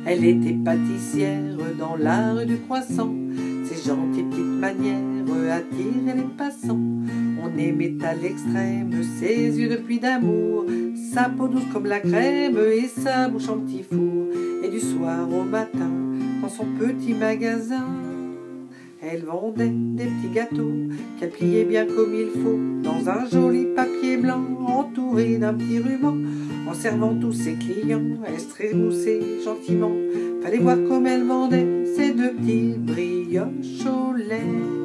Elle était pâtissière dans la rue du Croissant. Ses gentilles petites manières attiraient les passants. On aimait à l'extrême ses yeux de pluie d'amour, sa peau douce comme la crème et sa bouche en petit four. Et du soir au matin, dans son petit magasin, elle vendait des petits gâteaux qu'elle pliait bien comme il faut, dans un joli papier blanc entouré d'un petit ruban. En servant tous ses clients, elle se trémoussait gentiment. Fallait voir comme elle vendait ses deux petits brioches au lait.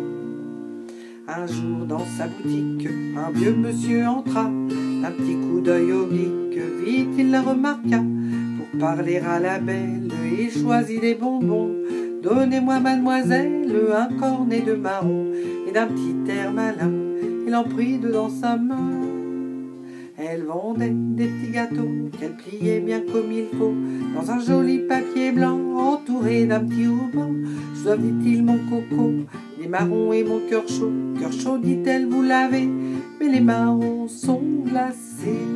Un jour dans sa boutique, un vieux monsieur entra. D'un petit coup d'œil oblique, vite il la remarqua. Pour parler à la belle, il choisit des bonbons. Donnez-moi, mademoiselle, un cornet de marron. Et d'un petit air malin, il en prit deux dans sa main. Elle vendait des petits gâteaux qu'elle pliait bien comme il faut, dans un joli papier blanc entouré d'un petit ruban. Je dois, dit-il, mon coco, des marrons et mon cœur chaud. Cœur chaud, dit-elle, vous l'avez, mais les marrons sont glacés.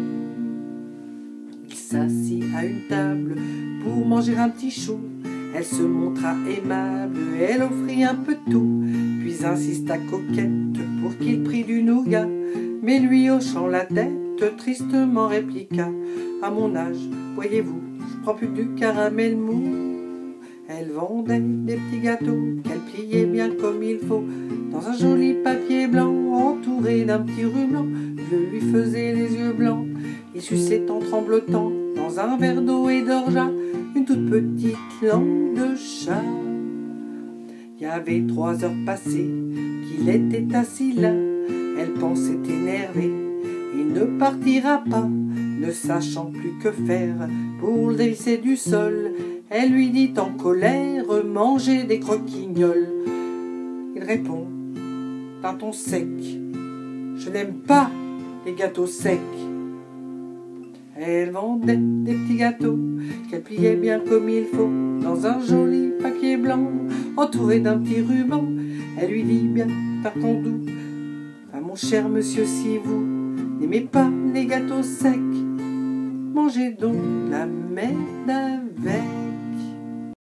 Il s'assit à une table pour manger un petit chou. Elle se montra aimable, elle offrit un peu de tout, puis insista coquette pour qu'il prît du nougat. Mais lui, hochant la tête, tristement répliqua: à mon âge, voyez-vous, je prends plus que du caramel mou. Elle vendait des petits gâteaux qu'elle pliait bien comme il faut, dans un joli papier blanc entouré d'un petit ruban. Je lui faisais les yeux blancs, il suçait en tremblotant dans un verre d'eau et d'orgeat une toute petite langue de chat. Il y avait 3 heures passées qu'il était assis là. Elle pensait énervée, il ne partira pas. Ne sachant plus que faire pour le dévisser du sol, elle lui dit en colère: mangez des croquignoles. Il répond d'un ton sec: je n'aime pas les gâteaux secs. Elle vendait des petits gâteaux qu'elle pliait bien comme il faut, dans un joli papier blanc entouré d'un petit ruban. Elle lui dit bien d'un ton doux: ah, mon cher monsieur, si vous n'aimez pas les gâteaux secs, mangez donc la merde avec.